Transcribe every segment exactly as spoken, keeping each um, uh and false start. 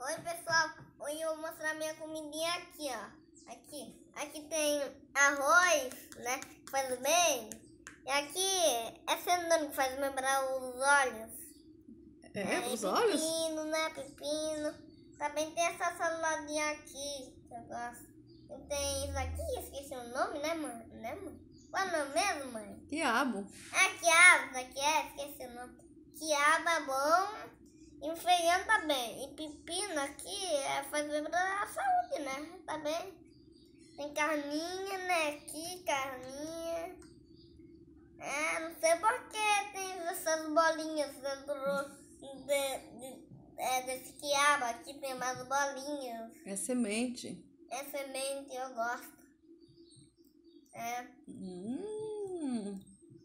Oi pessoal, hoje eu vou mostrar minha comidinha aqui, ó. Aqui, aqui tem arroz, né, que faz bem. E aqui é cenoura que faz lembrar os olhos. É, é os pepino, olhos? Pepino, né, pepino. Também tem essa saladinha aqui, que eu gosto. E tem isso aqui, esqueci o nome, né, mãe? Né, mãe? Qual é o nome mesmo, mãe? Quiabo. Ah, quiabo, isso aqui é, esqueci o nome. Quiabo é bom. E feijão também. E pepino aqui é faz lembrar a saúde, né? Tá bem? Tem carninha, né? Aqui, carninha. É, não sei por que tem essas bolinhas dentro de, de, é, desse quiabo. Aqui tem mais bolinhas. É semente. É semente, eu gosto. É. Hum.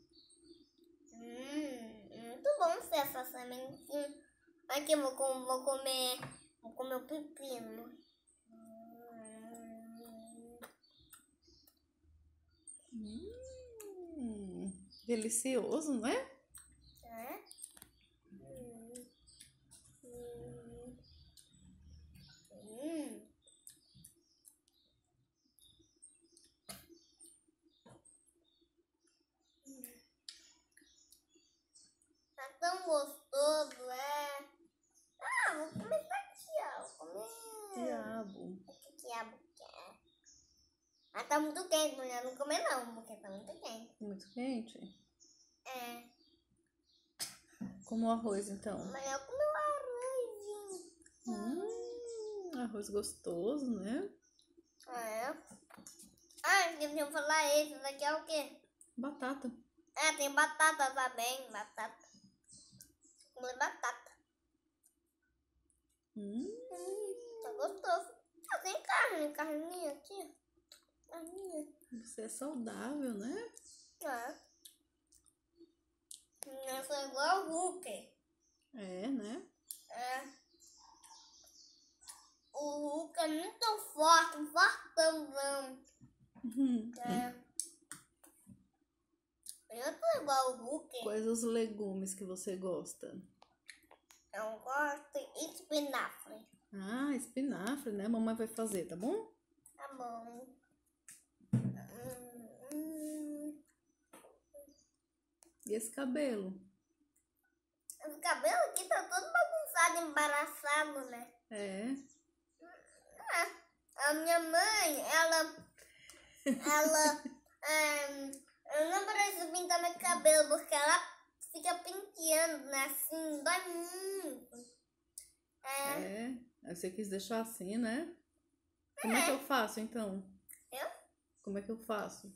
Hum, muito bom ser essa sementinha. Aqui eu vou, vou comer, vou comer o pepino. Hum. Delicioso, não é? É? Hum. Hum. Hum. Tá tão gostoso, é? Ah, vou comer isso aqui, ó. Vou comer. Quiabo. Que quiabo que é? Ah, tá muito quente, mulher. Não comer não, porque tá muito quente. Muito quente? É. Como o arroz, então. Mas eu comi um arrozinho. Hum, arroz gostoso, né? É. Ah, esqueci de falar isso. Isso aqui é o quê? Batata. É, tem batata também. Batata. Vou comer batata. Hum. Hum, tá gostoso. Ah, tem carne, carninha aqui. Carninha. Você é saudável, né? É. Eu sou igual o Hulk. É, né? É. O Hulk é muito forte, fortão. Uhum. É. Eu sou igual o Hulk. Quais os legumes que você gosta? Eu gosto de espinafre. Ah, espinafre, né? A mamãe vai fazer, tá bom? Tá bom. Hum, hum. E esse cabelo? Os cabelos aqui tá todo bagunçado, embaraçado, né? É. É. A minha mãe, ela... Ela... é, eu não preciso pintar meu cabelo, porque ela fica penteando, né? Assim, dói muito. É. É. Aí você quis deixar assim, né? Como é que eu faço, então? Eu? Como é que eu faço?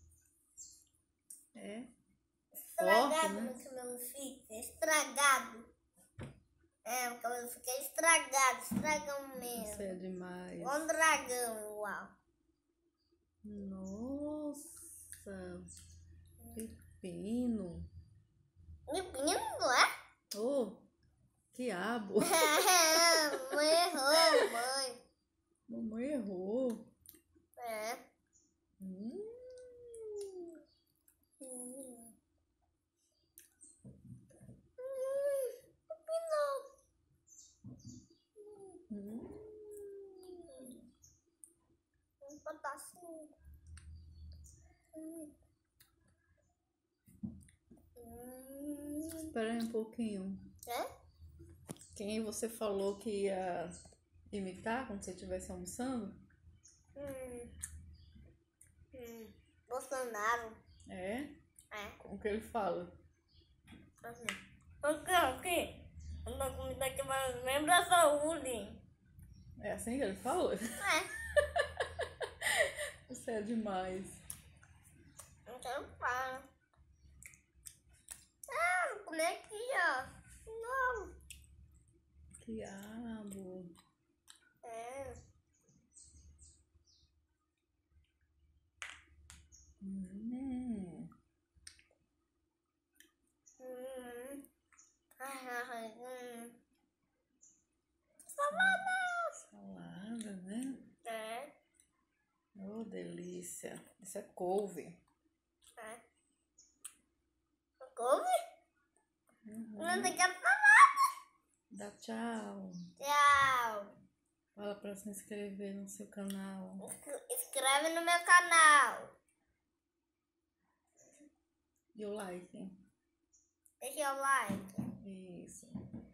É. Estragado, Forte, né? meu cabelo fica. Estragado. É, o cabelo fica estragado. Estragão mesmo. Isso é demais. Igual um dragão, igual. Nossa. Pepino. Pepino, não é? Oh, quiabo. Mãe errou, mãe. Mamãe errou. É. Hum. Hum. Hum, pepino. Hum. Um pedacinho. Hum. Hum. Espera aí um pouquinho. É? Quem você falou que ia imitar quando você estivesse almoçando? Hum. Hum. Bolsonaro. É? É. Como que ele fala? Assim. Aqui, aqui. Uma comida que vai lembra a saúde. É assim que ele fala? É. Você é demais. Então fala. Ah, vou comer aqui, ó. Não. Quiabo. É. Hum. Hum. Ai, ai, hum. Salada. Salada, né? É. Oh, delícia. Isso é couve. É. Couve? Uhum. Não tem que falar. Dá tchau. Tchau. para se inscrever no seu canal. Inscreve no meu canal. E o like. Deixa o like. Isso.